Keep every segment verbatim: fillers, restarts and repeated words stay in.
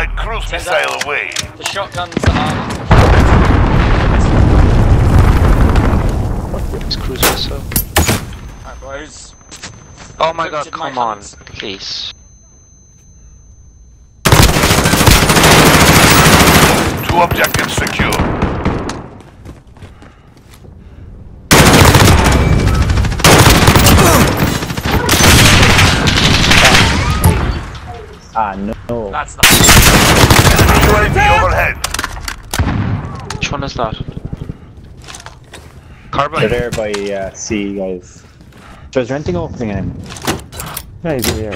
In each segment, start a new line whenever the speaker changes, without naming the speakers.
Allied cruise
Send
missile
out
away.
the shotguns are...
It's cruise missile.
Alright, boys.
Oh my god,
Lifted my
come on,
hands.
please.
Two objectives secure.
Ah, no.
That's the...
Enemy U A V overhead.
Which one is that?
They're
Carbine.
there by uh, C, guys. There's renting opening in him. Yeah, he's over there.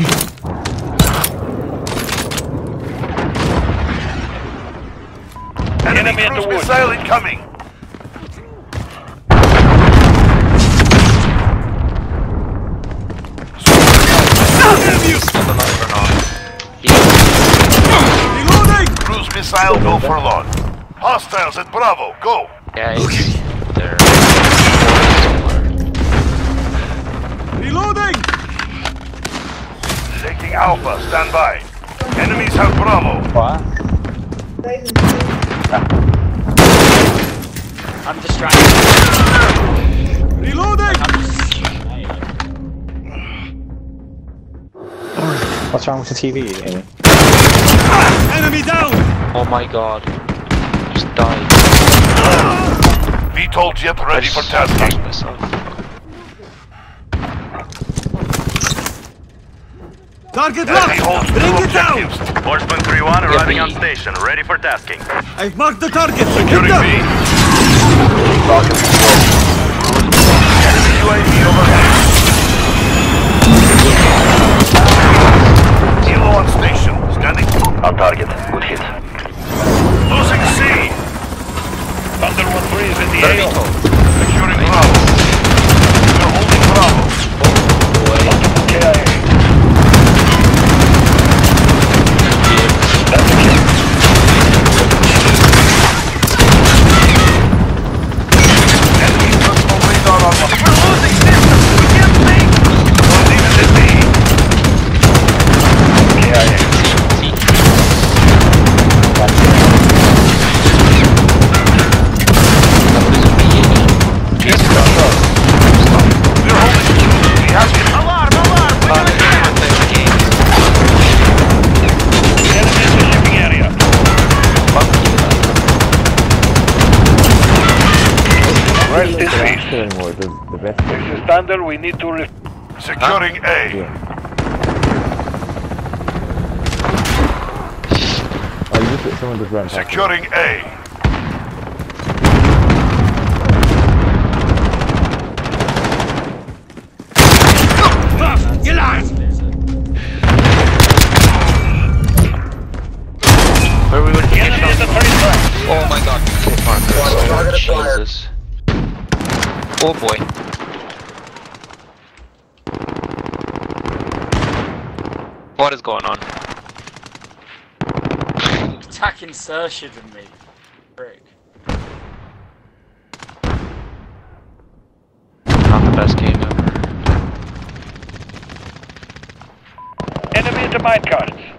Enemy, Enemy cruise missile incoming.
Still alive or not?
Reloading! Cruise missile go for launch. Hostiles at Bravo, go!
Yeah, he's there.
Reloading! Taking Alpha, stand by. Enemies have Bravo.
What?
I'm distracted.
Reloading!
I'm just...
What's wrong with the T V, Amy?
Enemy down!
Oh my god. Just died.
V TOL jet ready for tasking.
Myself.
Target locked! Bring it down!
Horseman three one arriving
Yeah,
on station, ready for tasking.
I've marked the target! Securing B! Enemy U A V overhead! Kilo on station, standing.
On target, good hit.
Losing C! Thunder one three is in the A O. Securing Bravo. We're holding Bravo. Multiple K I A. That's a kill. Enemy personal radar on one. We're losing distance! We can't think! Don't leave it at me. K I A. We're holding two. We have him. Alarm! Alarm! We got a cat! The enemy is in the shipping area. Rest in peace. This is Thunder. We need to re- Securing A.
Yeah. Oh, you just, someone just ran past
Securing A.
Where we would get from? Oh my god. Oh, Jesus. Oh boy. What is going on?
Attack insertion in me. Frick.
Not the best game ever.
Enemy at the mine carts.